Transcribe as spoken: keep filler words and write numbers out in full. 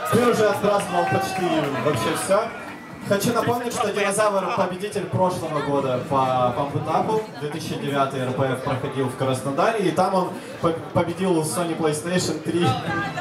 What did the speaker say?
Ты уже отпраздновал почти вообще все. Хочу напомнить, что Динозавр победитель прошлого года по памп-этапу. две тысячи девятый эр пэ эф проходил в Краснодаре, и там он победил Sony PlayStation три.